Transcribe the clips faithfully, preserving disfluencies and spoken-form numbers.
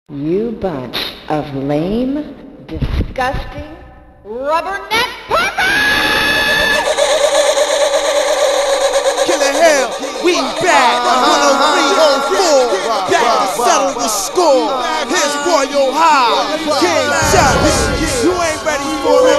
You bunch of lame, disgusting, rubberneck puppets! Killa hell, we back, one oh three oh four, back to settle the score. Here's Royal High, King Charles. You ain't ready for it,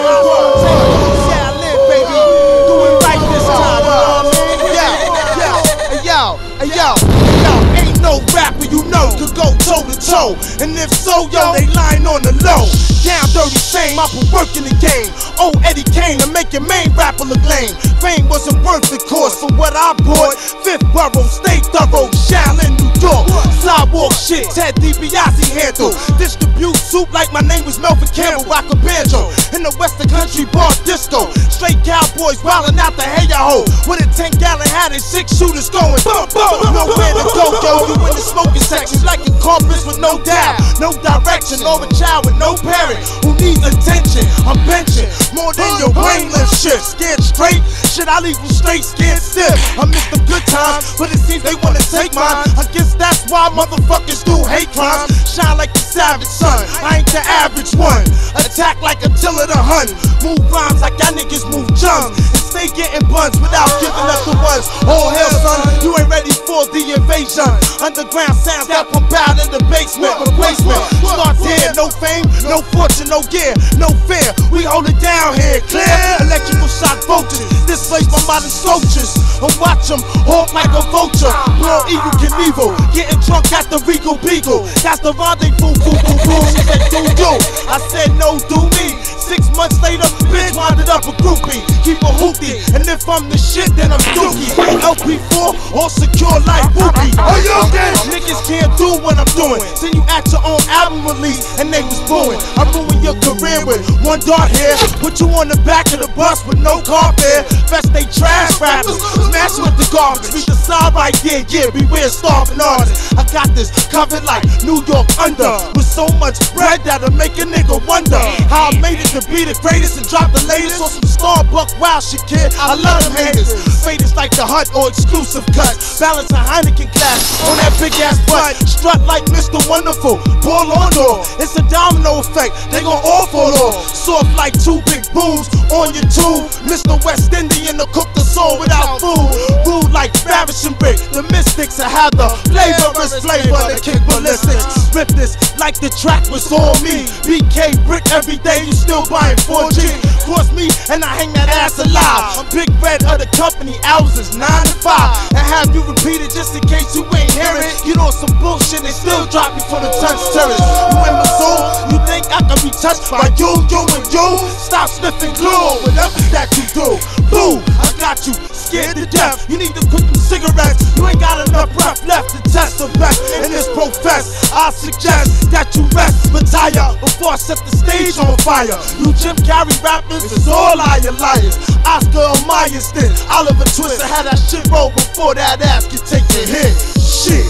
yeah, I live, baby, do it right this time, you know what I mean? Yeah, yeah, hey, yo, hey, yo, ain't no rapper you know could go toe to toe, and if so, yo, they lying on the low. Down dirty shame, I put work in the game. Old Eddie Kane to make your main rapper look lame. Fame wasn't worth the cost for what I bought. Fifth borough, stay thorough, Shaolin, New York. Sidewalk shit, Ted DiBiase handle. Distribute soup like my name was Melvin Campbell, rock a banjo. In the western country bar disco. Straight cowboys wildin' out the hey-ya-ho. With a ten gallon hat and six shooters going boom, boom. Nowhere to go, yo, you in the smoking section. Like a compass with no dial, no direction. Or a child with no parent who needs attention. I'm benching more than your brainless shit. Scared straight, shit, I leave you straight, scared stiff. I miss the good times, but it seems they wanna take mine. I guess that's why motherfuckers do hate crimes. Shine like the savage sun, I ain't the average one. Attack like Attila the Hun. Move rhymes like y'all niggas move jumps. And stay getting buns without giving us the ones. Oh hell son, you ain't ready for the invasion. Underground sounds that pump out in the basement. Replacement starts here, no fame, no fortune, no gear, no fear. We hold it down here, clear. Electrical shock vultures, displace my modern soldiers. And watch them hawk like a vulture. Blow evil Knievel, getting drunk at the Regal Beagle. That's the rendezvous, boo boo boo. She said do do, I said no do me. Six months later, bitch winded up a groupie. Keep a hoopty, and if I'm the shit, then I'm dookie. L P four, all secure like Whoopi. Oh, you okay? Niggas can't do what I'm doing. Send you at your own album release, and they was booing. I ruined your career with one dart here. Put you on the back of the bus with no car fare. Fest they trash rappers, smash with the garbage. Read the side right there, yeah, beware starving artists. I got this covered like New York under. With so much bread that'll make a nigga wonder how I made it to be the greatest and drop the latest on some Starbucks wild shit, kid. I love them haters. Faders like the Hut or exclusive cut. Balance a Heineken glass on that big ass butt. Strut like Mister Wonderful. Ball on door. It's a domino effect. They gon' all fall off. Soft like two big booms on your tube. Mister West Indian to cook the soul without food. Rude like Farish and Rick. The mystics that have the flavorless flavor that kick ballistics. Rip this like the track was all me. B K brick every day. You still buying four G. Cross me and I hang that ass alive. I'm Big Red of the company. Hours is nine to five. And have you repeat it just in case you ain't hear it. You know some bullshit. They still drop me for the touch terrorists. You in my soul. You think I can be touched by you, you and you? Stop sniffing glue. Whatever that you do. Boo, I got you scared to death. You need to quit them cigarettes. You ain't got enough breath left to test the best in this profess. I suggest that you rest, retire before I set the stage on fire. You Jim Carrey rappers is all liar liars. Oscar or Myers did. Oliver Twist, I had that shit roll before that ass could take a hit. Shit.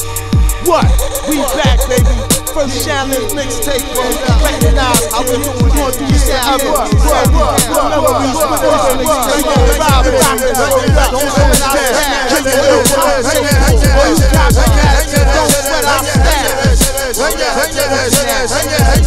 What? We back, baby. First Shaolin mixtape, bro. Recognize how we doing it. Do you say I remember we split this mixtape. Rob it, rock it, roll it up. Don't sweat our stash. Don't sweat our stash.